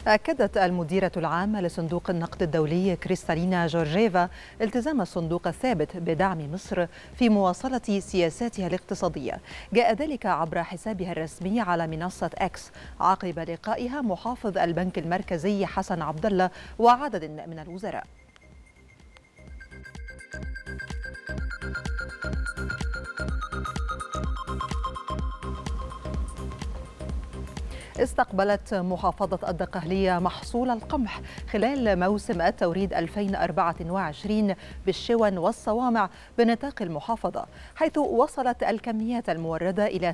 أكدت المديرة العامة لصندوق النقد الدولي كريستالينا جورجيفا التزام الصندوق الثابت بدعم مصر في مواصلة سياساتها الاقتصادية. جاء ذلك عبر حسابها الرسمي على منصة إكس عقب لقائها محافظ البنك المركزي حسن عبد الله وعدد من الوزراء. استقبلت محافظة الدقهلية محصول القمح خلال موسم التوريد 2024 بالشون والصوامع بنطاق المحافظة، حيث وصلت الكميات الموردة إلى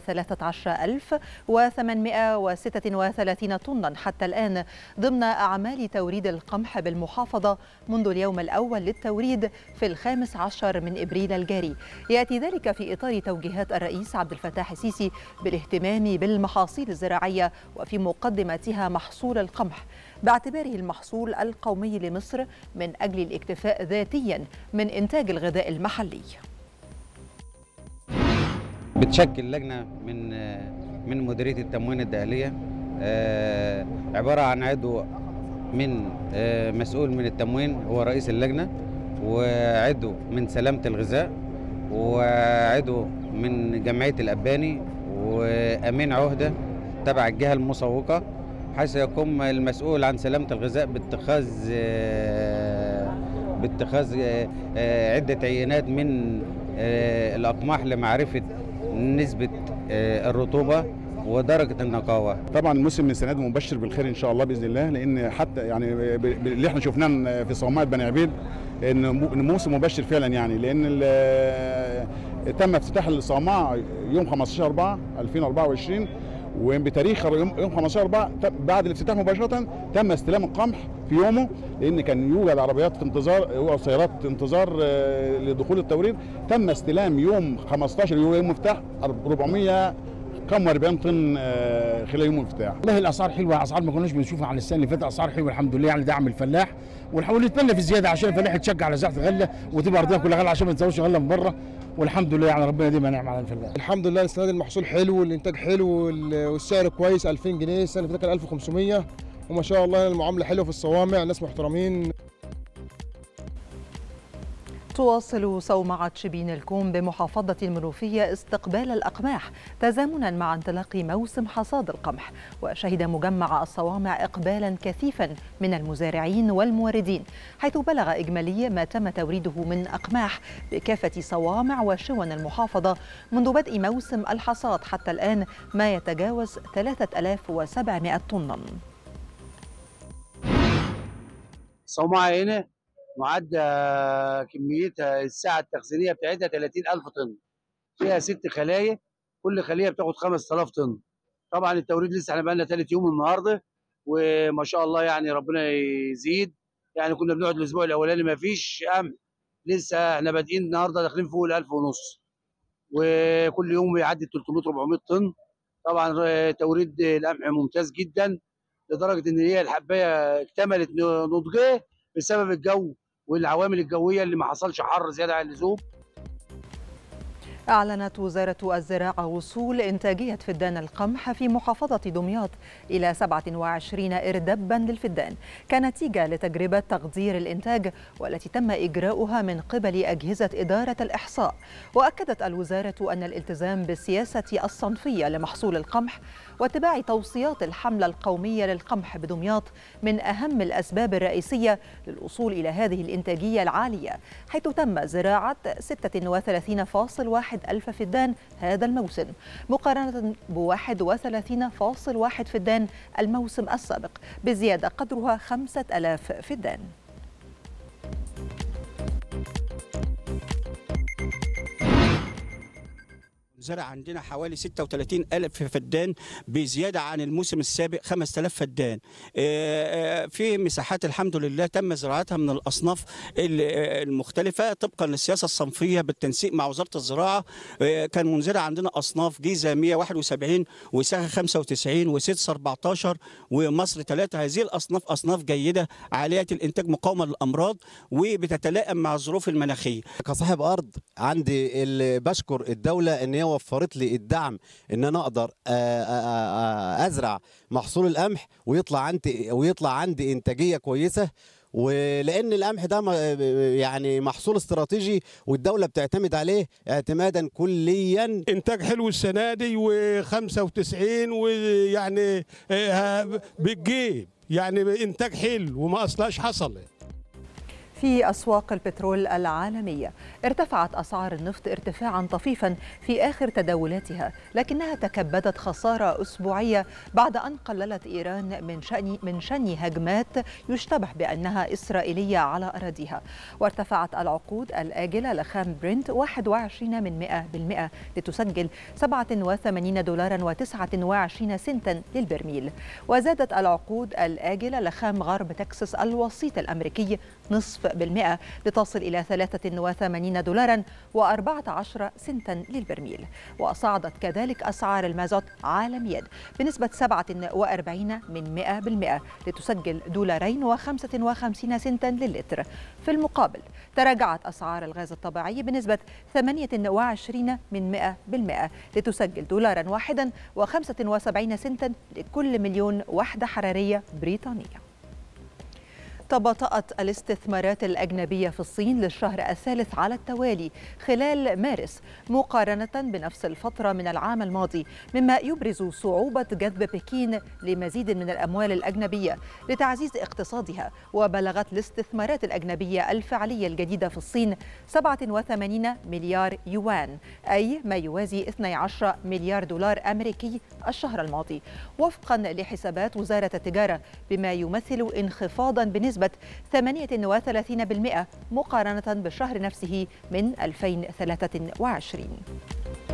13836 طنا حتى الآن ضمن أعمال توريد القمح بالمحافظة منذ اليوم الأول للتوريد في 15 من إبريل الجاري. يأتي ذلك في إطار توجيهات الرئيس عبد الفتاح السيسي بالاهتمام بالمحاصيل الزراعية وفي مقدمتها محصول القمح باعتباره المحصول القومي لمصر من أجل الاكتفاء ذاتيا من إنتاج الغذاء المحلي. بتشكل لجنة من مديرية التموين الداخلية، عبارة عن عضو من مسؤول من التموين هو رئيس اللجنة، وعضو من سلامة الغذاء، وعضو من جمعية الأباني، وأمين عهدة تبع الجهة المسوقة، حيث يقوم المسؤول عن سلامة الغذاء باتخاذ عدة عينات من الأقماح لمعرفة نسبة الرطوبة ودرجة النقاوة. طبعا الموسم من سنة مبشر بالخير إن شاء الله بإذن الله، لأن حتى يعني اللي احنا شفناه في صومعة بني عبيد إن موسم مبشر فعلا، يعني لأن تم افتتاح الصومعة يوم 15/4/2024، وبتاريخ يوم 15/4 بعد الافتتاح مباشرة تم استلام القمح في يومه، لأن كان يوجد عربيات في انتظار وسيارات انتظار لدخول التوريد. تم استلام يوم 15 يوم مفتاح 440 طن خلال يوم المفتاح. والله الاسعار حلوه، اسعار ما كناش بنشوفها عن السنه اللي فاتت، اسعار حلوه الحمد لله، يعني دعم الفلاح، ونحاول نتمنى في زياده عشان الفلاح يتشجع على زراعه الغله وتبقى ارضيه كلها غله عشان ما نزودش غله من بره، والحمد لله يعني ربنا يديمها نعمه على الفلاح. الحمد لله السنه دي المحصول حلو والانتاج حلو والسعر كويس، 2000 جنيه، السنه اللي فاتت كان 1500، وما شاء الله المعامله حلوه في الصوامع، ناس محترمين. تواصل صومعة شبين الكوم بمحافظة المنوفية استقبال الأقماح تزامنا مع انطلاق موسم حصاد القمح، وشهد مجمع الصوامع إقبالا كثيفا من المزارعين والموردين، حيث بلغ إجمالي ما تم توريده من أقماح بكافة صوامع وشون المحافظة منذ بدء موسم الحصاد حتى الآن ما يتجاوز 3700 طنا. صومعة هنا معدة كميتها الساعة التخزينية بتاعتها 30,000 طن، فيها 6 خلايا، كل خلية بتاخد 5000 طن. طبعا التوريد لسه احنا بقالنا ثالث يوم النهارده، وما شاء الله يعني ربنا يزيد. يعني كنا بنقعد الأسبوع الأولاني ما فيش قمح، لسه احنا بادئين النهارده داخلين فوق ال 1500، وكل يوم بيعدي 300 400 طن. طبعا توريد القمح ممتاز جدا، لدرجة إن هي الحباية اكتملت نضجها بسبب الجو والعوامل الجوية اللي ما حصلش حر زيادة عن اللزوم. أعلنت وزارة الزراعة وصول إنتاجية فدان القمح في محافظة دمياط إلى 27 إردبا للفدان كنتيجة لتجربة تقدير الإنتاج والتي تم إجراؤها من قبل أجهزة إدارة الإحصاء. وأكدت الوزارة أن الالتزام بالسياسة الصنفية لمحصول القمح واتباع توصيات الحملة القومية للقمح بدمياط من أهم الأسباب الرئيسية للوصول إلى هذه الإنتاجية العالية، حيث تم زراعة 36.1 ألف فدان هذا الموسم مقارنة ب 31.1 فدان الموسم السابق، بزيادة قدرها 5000 فدان. زرع عندنا حوالي 36,000 فدان بزيادة عن الموسم السابق 5000 فدان. في مساحات الحمد لله تم زراعتها من الأصناف المختلفة طبقا للسياسة الصنفية بالتنسيق مع وزارة الزراعة. كان منزرع عندنا أصناف جيزة 171 وساخة 95 وسدس 14 ومصر 3. هذه الأصناف أصناف جيدة عالية الإنتاج مقاومة للأمراض وبتتلائم مع الظروف المناخية. كصاحب أرض عندي اللي بشكر الدولة إن هي وفرت لي الدعم ان انا اقدر ازرع محصول القمح ويطلع عندي انتاجيه كويسه. ولان القمح ده يعني محصول استراتيجي والدوله بتعتمد عليه اعتمادا كليا. انتاج حلو السنه دي و95 ويعني بتجيب يعني انتاج حلو وما اصلاش حصل. في أسواق البترول العالمية ارتفعت أسعار النفط ارتفاعا طفيفا في آخر تداولاتها، لكنها تكبدت خسارة أسبوعية بعد أن قللت إيران من شن هجمات يشتبه بأنها إسرائيلية على أراضيها. وارتفعت العقود الآجلة لخام برنت 21% لتسجل $87.29 للبرميل. وزادت العقود الآجلة لخام غرب تكساس الوسيط الأمريكي نصف بالمئة لتصل إلى $83.14 للبرميل. وصعدت كذلك أسعار المازوت عالميا بنسبة 47% لتسجل $2.55 للتر. في المقابل تراجعت أسعار الغاز الطبيعي بنسبة 28% لتسجل $1.75 لكل مليون وحدة حرارية بريطانية. تباطأت الاستثمارات الأجنبية في الصين للشهر الثالث على التوالي خلال مارس مقارنة بنفس الفترة من العام الماضي، مما يبرز صعوبة جذب بكين لمزيد من الأموال الأجنبية لتعزيز اقتصادها. وبلغت الاستثمارات الأجنبية الفعلية الجديدة في الصين 87 مليار يوان، أي ما يوازي 12 مليار دولار أمريكي الشهر الماضي، وفقا لحسابات وزارة التجارة، بما يمثل انخفاضا بنسبة 38% مقارنة بالشهر نفسه من 2023.